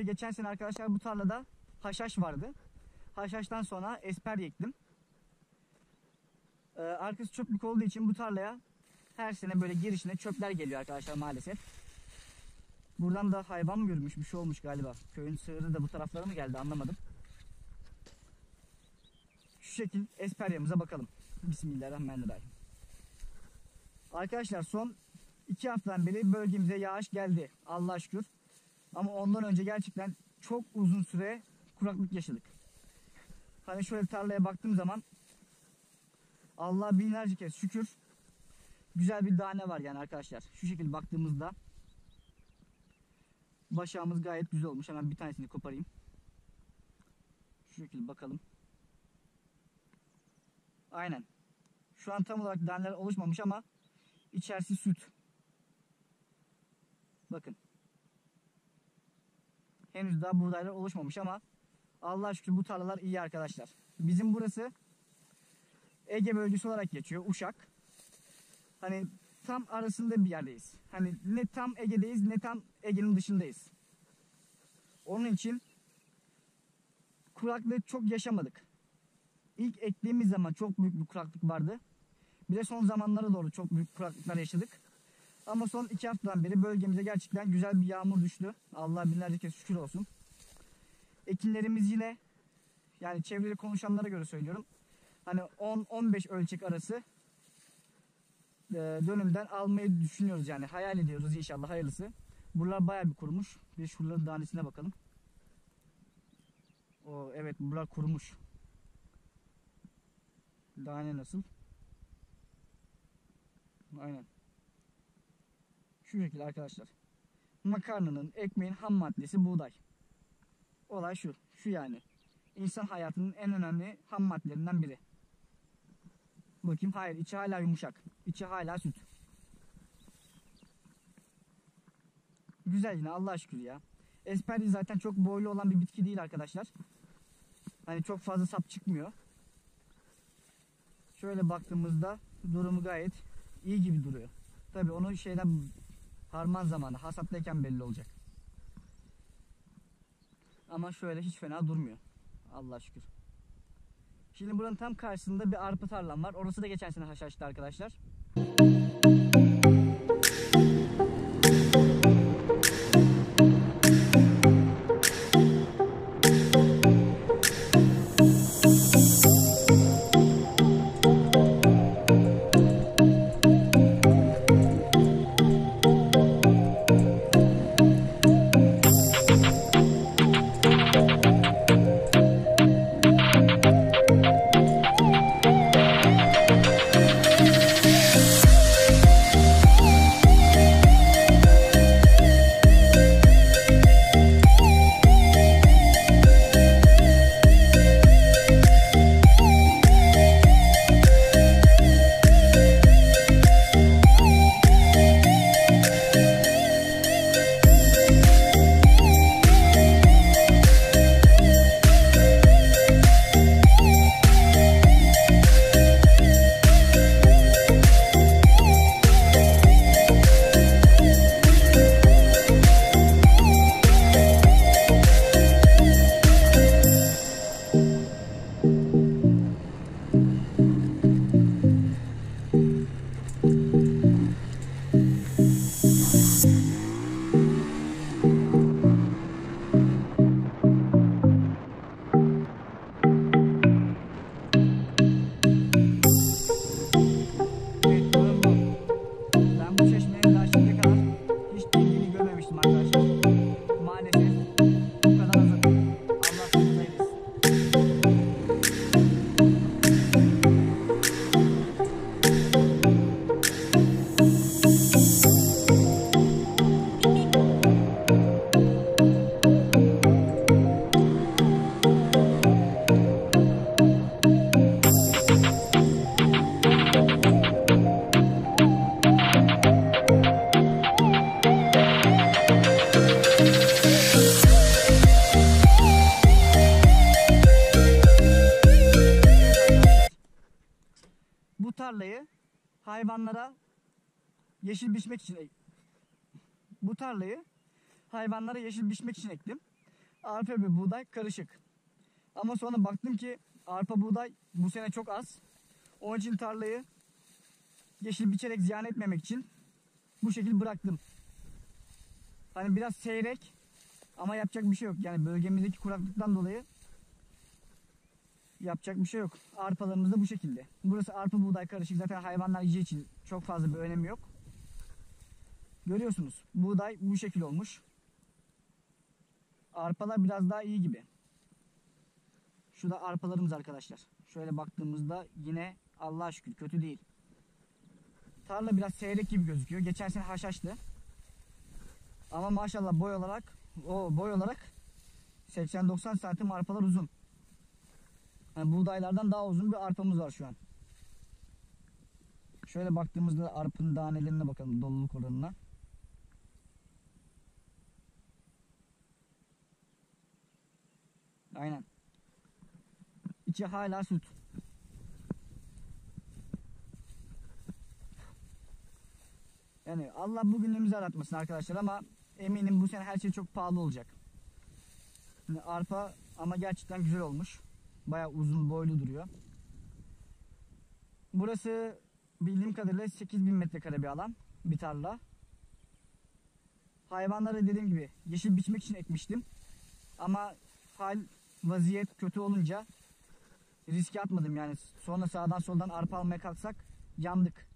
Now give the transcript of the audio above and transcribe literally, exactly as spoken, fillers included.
geçen sene arkadaşlar bu tarlada haşhaş vardı. Haşhaştan sonra esper ektim. Ee, arkası çöplük olduğu için bu tarlaya her sene böyle girişine çöpler geliyor arkadaşlar maalesef. Buradan da hayvan mı yürümüş, bir şey olmuş galiba. Köyün sığırı da bu taraflara mı geldi anlamadım. Şu şekil esperyamıza bakalım. Bismillahirrahmanirrahim. Arkadaşlar son iki haftadan beri bölgemize yağış geldi. Allah'a şükür. Ama ondan önce gerçekten çok uzun süre kuraklık yaşadık. Hani şöyle tarlaya baktığım zaman Allah'a binlerce kez şükür güzel bir tane var yani arkadaşlar. Şu şekilde baktığımızda başağımız gayet güzel olmuş. Hemen bir tanesini koparayım. Şu şekilde bakalım. Aynen. Şu an tam olarak daneler oluşmamış ama içerisi süt. Bakın. Henüz daha buğdaylar oluşmamış ama Allah'a şükür bu tarlalar iyi arkadaşlar. Bizim burası Ege bölgesi olarak geçiyor. Uşak. Hani tam arasında bir yerdeyiz. Hani ne tam Ege'deyiz ne tam Ege'nin dışındayız. Onun için kuraklığı çok yaşamadık. İlk ektiğimiz zaman çok büyük bir kuraklık vardı. Bir de son zamanlara doğru çok büyük kuraklıklar yaşadık. Ama son iki haftadan beri bölgemize gerçekten güzel bir yağmur düştü. Allah'a binlerce kez şükür olsun. Ekinlerimiz yine, yani çevreli konuşanlara göre söylüyorum, hani on on beş ölçek arası e, dönümden almayı düşünüyoruz, yani hayal ediyoruz inşallah, hayırlısı. Buralar bayağı bir kurumuş. Bir şuraların danesine bakalım. O evet, buralar kurumuş. Tane nasıl? Aynen. Şu şekilde arkadaşlar. Makarnanın, ekmeğin ham maddesi buğday. Olay şu. Şu yani. İnsan hayatının en önemli ham maddelerinden biri. Bakayım, hayır, içi hala yumuşak. İçi hala süt. Güzel yine, Allah'a şükür ya. Esperdi zaten çok boylu olan bir bitki değil arkadaşlar. Hani çok fazla sap çıkmıyor. Şöyle baktığımızda durumu gayet iyi gibi duruyor. Tabii onu şeyden, harman zamanı, hasattayken belli olacak. Ama şöyle hiç fena durmuyor. Allah'a şükür. Şimdi buranın tam karşısında bir arpa tarlam var. Orası da geçen sene haşhaştı arkadaşlar. tarlayı hayvanlara yeşil biçmek için bu tarlayı hayvanlara yeşil biçmek için ektim. arpa ve buğday karışık. Ama sonra baktım ki arpa buğday bu sene çok az. Onun için tarlayı yeşil biçerek ziyan etmemek için bu şekil bıraktım. Hani biraz seyrek ama yapacak bir şey yok. Yani bölgemizdeki kuraklıktan dolayı yapacak bir şey yok. Arpalarımız da bu şekilde. Burası arpa buğday karışık. Zaten hayvanlar yiyeceği için çok fazla bir önemi yok. Görüyorsunuz. Buğday bu şekil olmuş. Arpalar biraz daha iyi gibi. Şu da arpalarımız arkadaşlar. Şöyle baktığımızda yine Allah'a şükür kötü değil. Tarla biraz seyrek gibi gözüküyor. Geçen sene haşhaştı. Ama maşallah boy olarak o boy olarak seksen doksan santim arpalar uzun. Yani buğdaylardan daha uzun bir arpamız var şu an. Şöyle baktığımızda arpanın tanelerine bakalım, doluluk oranına. Aynen. İçi hala süt. Yani Allah bugünümüzü aratmasın arkadaşlar ama eminim bu sene her şey çok pahalı olacak. Yani arpa ama gerçekten güzel olmuş. Bayağı uzun boylu duruyor. Burası bildiğim kadarıyla sekiz bin metrekare bir alan. Bir tarla. Hayvanları dediğim gibi yeşil biçmek için ekmiştim. Ama hal vaziyet kötü olunca riske atmadım yani. Sonra sağdan soldan arpa almaya kalksak yandık.